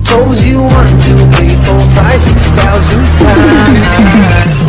told you 1, 2, 3, 4, 5, 6,000 times.